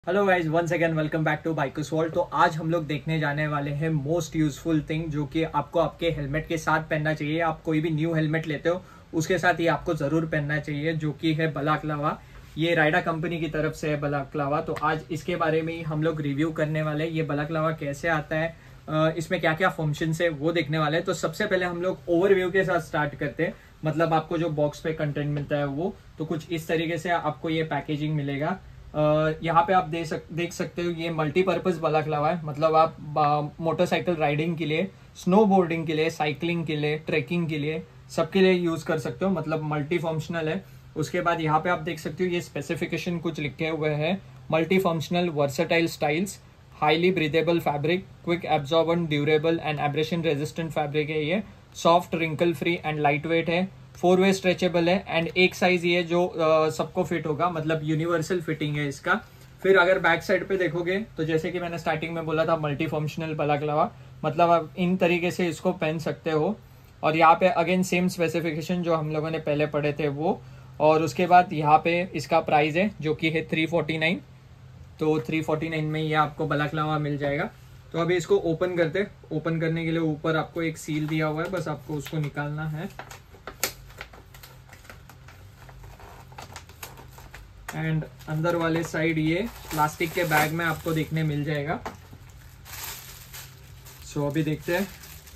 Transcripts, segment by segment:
Hello guys, once again welcome back to bikers world. तो आज हम लोग देखने जाने वाले हैं मोस्ट यूजफुल थिंग जो कि आपको आपके हेलमेट के साथ पहनना चाहिए। आप कोई भी न्यू हेलमेट लेते हो उसके साथ ये आपको जरूर पहनना चाहिए, जो कि है बलाक्लावा। ये राइडा कंपनी की तरफ से है बलाक्लावा। तो आज इसके बारे में ही हम लोग रिव्यू करने वाले हैं। ये बलाक्लावा कैसे आता है, इसमें क्या क्या फंक्शन है वो देखने वाले हैं। तो सबसे पहले हम लोग ओवरव्यू के साथ स्टार्ट करते हैं। मतलब आपको जो बॉक्स पे कंटेंट मिलता है वो तो कुछ इस तरीके से आपको ये पैकेजिंग मिलेगा। यहाँ पे आप देख सकते हो ये मल्टीपर्पज बलाक्लावा है। मतलब आप मोटरसाइकिल राइडिंग के लिए, स्नो बोर्डिंग के लिए, साइकिलिंग के लिए, ट्रेकिंग के लिए, सबके लिए यूज कर सकते हो। मतलब मल्टी फंक्शनल है। उसके बाद यहाँ पे आप देख सकते हो ये स्पेसिफिकेशन कुछ लिखे हुए हैं। Multi functional, versatile styles, highly breathable fabric, quick absorbent, durable and abrasion resistant fabric है। ये soft, wrinkle free and light weight है। 4-वे स्ट्रेचेबल है एंड एक साइज ये जो सबको फिट होगा। मतलब यूनिवर्सल फिटिंग है इसका। फिर अगर बैक साइड पे देखोगे तो जैसे कि मैंने स्टार्टिंग में बोला था मल्टी फंक्शनल बलाक्लावा, मतलब आप इन तरीके से इसको पहन सकते हो। और यहाँ पे अगेन सेम स्पेसिफिकेशन जो हम लोगों ने पहले पढ़े थे वो। और उसके बाद यहाँ पे इसका प्राइस है जो कि है 349। तो 349 में ये आपको बलाक्लावा मिल जाएगा। तो अभी इसको ओपन करते। ओपन करने के लिए ऊपर आपको एक सील दिया हुआ है, बस आपको उसको निकालना है। एंड अंदर वाले साइड ये प्लास्टिक के बैग में आपको देखने मिल जाएगा। सो अभी देखते हैं।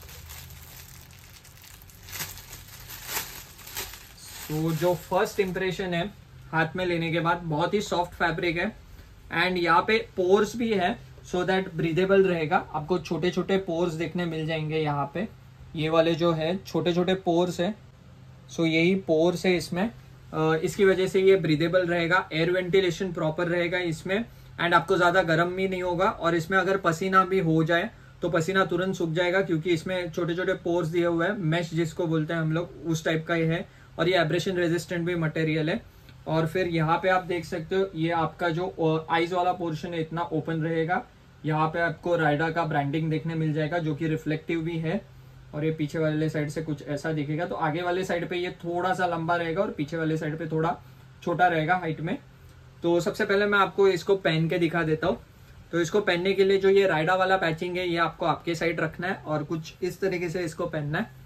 तो जो फर्स्ट इंप्रेशन है हाथ में लेने के बाद, बहुत ही सॉफ्ट फैब्रिक है एंड यहाँ पे पोर्स भी है सो दैट ब्रीदेबल रहेगा। आपको छोटे छोटे पोर्स देखने मिल जाएंगे यहाँ पे। ये वाले जो है छोटे छोटे पोर्स है। सो यही पोर्स है इसमें। इसकी वजह से ये ब्रीदेबल रहेगा। एयर वेंटिलेशन प्रॉपर रहेगा इसमें एंड आपको ज्यादा गर्म भी नहीं होगा। और इसमें अगर पसीना भी हो जाए तो पसीना तुरंत सूख जाएगा, क्योंकि इसमें छोटे छोटे पोर्स दिए हुए हैं। मैश जिसको बोलते हैं हम लोग, उस टाइप का ये है। और ये एब्रेशन रेजिस्टेंट भी मटेरियल है। और फिर यहाँ पे आप देख सकते हो ये आपका जो आइज वाला पोर्शन है इतना ओपन रहेगा। यहाँ पे आपको राइडा का ब्रांडिंग देखने मिल जाएगा जो कि रिफ्लेक्टिव भी है। और ये पीछे वाले साइड से कुछ ऐसा दिखेगा। तो आगे वाले साइड पे ये थोड़ा सा लंबा रहेगा और पीछे वाले साइड पे थोड़ा छोटा रहेगा हाइट में। तो सबसे पहले मैं आपको इसको पहन के दिखा देता हूँ। तो इसको पहनने के लिए जो ये राइडा वाला पैचिंग है ये आपको आपके साइड रखना है और कुछ इस तरीके से इसको पहनना है।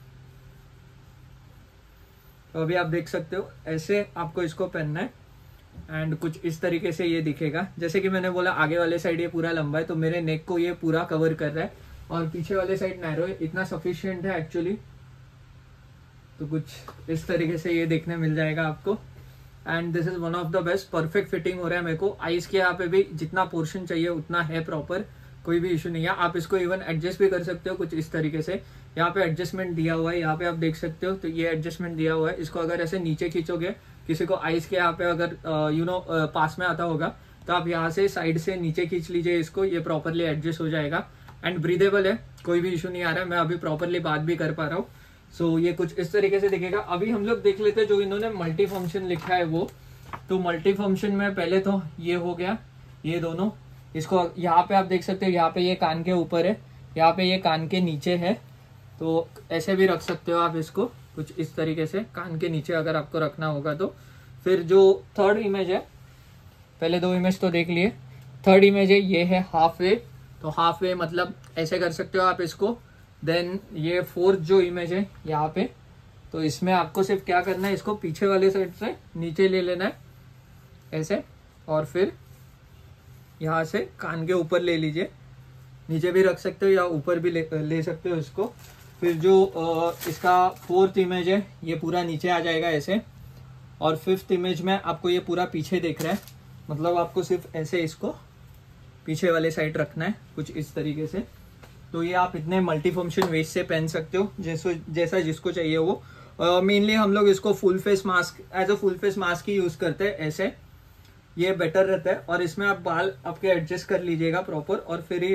तो अभी आप देख सकते हो ऐसे आपको इसको पहनना है एंड कुछ इस तरीके से ये दिखेगा। जैसे कि मैंने बोला आगे वाले साइड ये पूरा लंबा है तो मेरे नेक को ये पूरा कवर कर रहा है और पीछे वाले साइड नैरो है। इतना सफिशिएंट है एक्चुअली। तो कुछ इस तरीके से ये देखने मिल जाएगा आपको and this is one of the best. Perfect fitting हो रहा है मेरे को। आइस के यहाँ पे भी जितना पोर्शन चाहिए उतना है प्रॉपर, कोई भी इशू नहीं है। आप इसको इवन एडजस्ट भी कर सकते हो कुछ इस तरीके से। यहाँ पे एडजस्टमेंट दिया हुआ है, यहाँ पे आप देख सकते हो। तो ये एडजस्टमेंट दिया हुआ है। इसको अगर ऐसे नीचे खींचोगे, किसी को आइस के यहाँ पे अगर पास में आता होगा तो आप यहाँ से साइड से नीचे खींच लीजिए इसको, ये प्रॉपरली एडजस्ट हो जाएगा एंड ब्रीदेबल है, कोई भी इशू नहीं आ रहा है। मैं अभी प्रॉपरली बात भी कर पा रहा हूँ। सो ये कुछ इस तरीके से दिखेगा। अभी हम लोग देख लेते हैं जो इन्होंने मल्टी फंक्शन लिखा है वो। तो मल्टी फंक्शन में पहले तो ये हो गया, ये दोनों। इसको यहाँ पे आप देख सकते हो, यहाँ पे ये कान के ऊपर है, यहाँ पे ये कान के नीचे है। तो ऐसे भी रख सकते हो आप इसको कुछ इस तरीके से, कान के नीचे अगर आपको रखना होगा तो। फिर जो थर्ड इमेज है, पहले दो इमेज तो देख लिए, थर्ड इमेज है ये है हाफ वे। तो हाफ वे मतलब ऐसे कर सकते हो आप इसको। देन ये फोर्थ जो इमेज है यहाँ पे, तो इसमें आपको सिर्फ क्या करना है, इसको पीछे वाले साइड से नीचे ले लेना है ऐसे, और फिर यहाँ से कान के ऊपर ले लीजिए। नीचे भी रख सकते हो या ऊपर भी ले सकते हो इसको। फिर जो इसका फोर्थ इमेज है ये पूरा नीचे आ जाएगा ऐसे। और फिफ्थ इमेज में आपको ये पूरा पीछे देख रहा है, मतलब आपको सिर्फ ऐसे इसको पीछे वाले साइड रखना है कुछ इस तरीके से। तो ये आप इतने मल्टी फंक्शन वेस्ट से पहन सकते हो जैसा जिसको चाहिए वो। मेनली हम लोग इसको full face mask, as a full face mask ही यूज करते हैं ऐसे। ये बेटर रहता है। और इसमें आप बाल आपके एडजस्ट कर लीजिएगा प्रॉपर। और फिर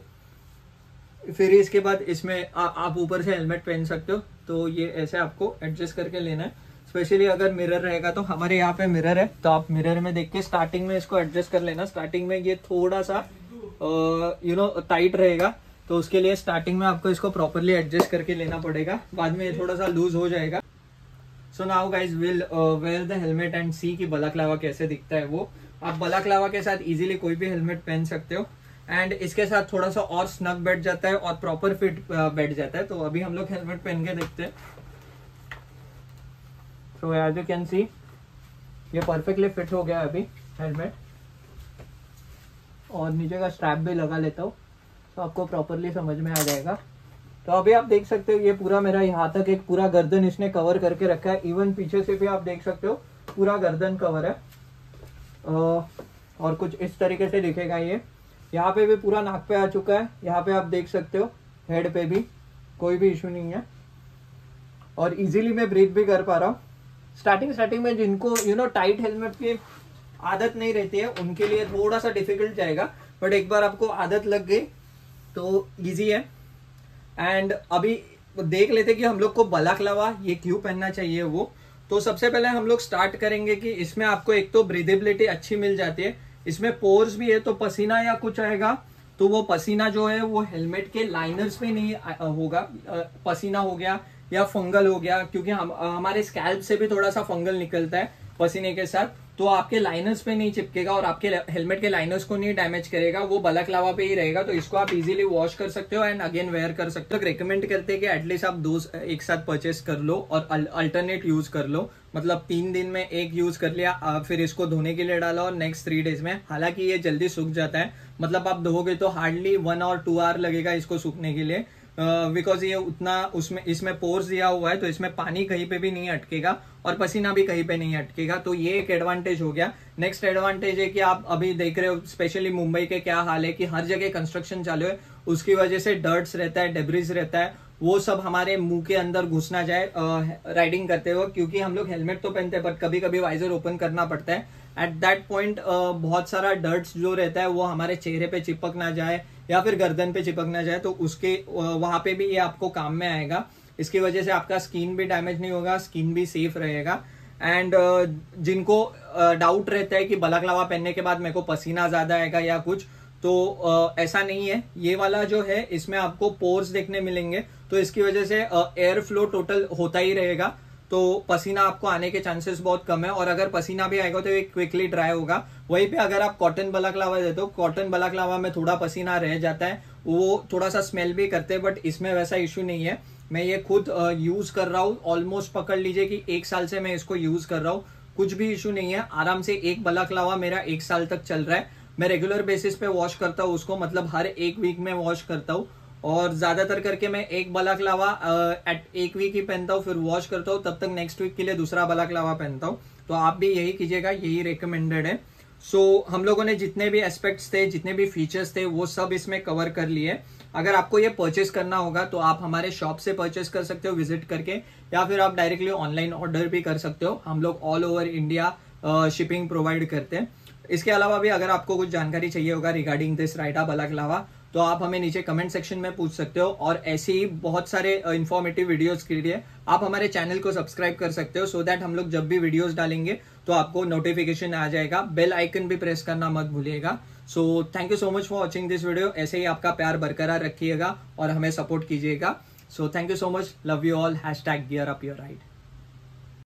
इसके बाद इसमें आप ऊपर से हेलमेट पहन सकते हो। तो ये ऐसे आपको एडजस्ट करके लेना है। स्पेशली अगर मिरर रहेगा तो हमारे यहाँ पे मिरर है, तो आप मिरर में देख के स्टार्टिंग में इसको एडजस्ट कर लेना। स्टार्टिंग में ये थोड़ा सा टाइट रहेगा, तो उसके लिए स्टार्टिंग में आपको इसको प्रॉपरली एडजस्ट करके लेना पड़ेगा। बाद में ये थोड़ा सा लूज हो जाएगा। So now guys will wear the helmet and see कि बलाक्लावा कैसे दिखता है वो। आप बलाक्लावा के साथ इजीली कोई भी हेलमेट पहन सकते हो। एंड इसके साथ थोड़ा सा और स्नग बैठ जाता है और प्रॉपर फिट बैठ जाता है। तो अभी हम लोग हेलमेट पहन के देखते हैं। So as you can see ये परफेक्टली फिट हो गया अभी हेलमेट। और नीचे का स्ट्रैप भी लगा लेता हूँ तो आपको प्रॉपरली समझ में आ जाएगा। तो अभी आप देख सकते हो ये पूरा मेरा यहाँ तक एक पूरा गर्दन इसने कवर करके रखा है। इवन पीछे से भी आप देख सकते हो पूरा गर्दन कवर है। और कुछ इस तरीके से दिखेगा ये। यहाँ पे भी पूरा नाक पे आ चुका है। यहाँ पे आप देख सकते हो हेड पे भी कोई भी इशू नहीं है और इजीली मैं ब्रीथ भी कर पा रहा हूँ। स्टार्टिंग में जिनको टाइट हेलमेट की आदत नहीं रहती है उनके लिए थोड़ा सा डिफिकल्ट जाएगा, बट एक बार आपको आदत लग गई तो इजी है। एंड अभी देख लेते कि हम लोग को बलाक्लावा ये क्यों पहनना चाहिए वो। तो सबसे पहले हम लोग स्टार्ट करेंगे कि इसमें आपको एक तो ब्रीदेबिलिटी अच्छी मिल जाती है। इसमें पोर्स भी है तो पसीना या कुछ आएगा तो वो पसीना जो है वो हेलमेट के लाइनर्स पे नहीं होगा। पसीना हो गया या फंगल हो गया, क्योंकि हमारे स्कैल्प से भी थोड़ा सा फंगल निकलता है पसीने के साथ, तो आपके लाइनर्स पे नहीं चिपकेगा और आपके हेलमेट के लाइनर्स को नहीं डैमेज करेगा। वो बलाक्लावा पे ही रहेगा। तो इसको आप इजीली वॉश कर सकते हो एंड अगेन वेयर कर सकते हो। रेकमेंड करते हैं कि एटलीस्ट आप 2 एक साथ परचेस कर लो और अल्टरनेट यूज कर लो। मतलब 3 दिन में एक यूज कर लिया, फिर इसको धोने के लिए डाला और नेक्स्ट 3 डेज में। हालांकि ये जल्दी सूख जाता है, मतलब आप धोगे तो हार्डली 1 और 2 आवर लगेगा इसको सूखने के लिए। बिकॉज ये उतना इसमें पोर्स दिया हुआ है तो इसमें पानी कहीं पे भी नहीं अटकेगा और पसीना भी कहीं पे नहीं अटकेगा। तो ये एक एडवांटेज हो गया। नेक्स्ट एडवांटेज है कि आप अभी देख रहे हो स्पेशली मुंबई के क्या हाल है कि हर जगह कंस्ट्रक्शन चालू है, उसकी वजह से डर्ट्स रहता है, डेब्रिज रहता है, वो सब हमारे मुंह के अंदर घुस ना जाए राइडिंग करते हुए। क्योंकि हम लोग हेलमेट तो पहनते हैं बट कभी कभी वाइजर ओपन करना पड़ता है। एट दैट पॉइंट बहुत सारा डर्ट्स जो रहता है वो हमारे चेहरे पे चिपक ना जाए या फिर गर्दन पे चिपक ना जाए, तो उसके वहां पे भी ये आपको काम में आएगा। इसकी वजह से आपका स्किन भी डैमेज नहीं होगा, स्किन भी सेफ रहेगा। एंड जिनको डाउट रहता है कि बलाक्लावा पहनने के बाद मेरे को पसीना ज्यादा आएगा या कुछ, तो ऐसा नहीं है। ये वाला जो है इसमें आपको पोर्स देखने मिलेंगे तो इसकी वजह से एयर फ्लो टोटल होता ही रहेगा, तो पसीना आपको आने के चांसेस बहुत कम है। और अगर पसीना भी आएगा तो ये क्विकली ड्राई होगा। वहीं पे अगर आप कॉटन बलाक्लावा देते हो, कॉटन बलाक्लावा में थोड़ा पसीना रह जाता है, वो थोड़ा सा स्मेल भी करते हैं, बट इसमें वैसा इश्यू नहीं है। मैं ये खुद यूज कर रहा हूँ, ऑलमोस्ट पकड़ लीजिए कि 1 साल से मैं इसको यूज कर रहा हूँ। कुछ भी इश्यू नहीं है, आराम से एक बलाक्लावा मेरा 1 साल तक चल रहा है। मैं रेगुलर बेसिस पे वॉश करता हूँ उसको, मतलब हर 1 वीक में वॉश करता हूँ। और ज्यादातर करके मैं एक बलाक्लावा एट 1 वीक ही पहनता हूँ, फिर वॉश करता हूँ, तब तक नेक्स्ट वीक के लिए दूसरा बलाक्लावा पहनता हूँ। तो आप भी यही कीजिएगा, यही रिकमेंडेड है। सो हम लोगों ने जितने भी एस्पेक्ट्स थे, जितने भी फीचर्स थे, वो सब इसमें कवर कर लिए। अगर आपको ये परचेस करना होगा तो आप हमारे शॉप से परचेस कर सकते हो विजिट करके, या फिर आप डायरेक्टली ऑनलाइन ऑर्डर भी कर सकते हो। हम लोग all over India shipping provide करते हैं। इसके अलावा भी अगर आपको कुछ जानकारी चाहिए होगा रिगार्डिंग दिस राइडा बलाक्लावा तो आप हमें नीचे कमेंट सेक्शन में पूछ सकते हो। और ऐसे ही बहुत सारे इंफॉर्मेटिव वीडियोस के लिए आप हमारे चैनल को सब्सक्राइब कर सकते हो, सो दैट हम लोग जब भी वीडियोस डालेंगे तो आपको नोटिफिकेशन आ जाएगा। बेल आइकन भी प्रेस करना मत भूलिएगा। So thank you so much for watching this video. ऐसे ही आपका प्यार बरकरार रखिएगा और हमें सपोर्ट कीजिएगा। So thank you so much, love you all, #gear up your ride।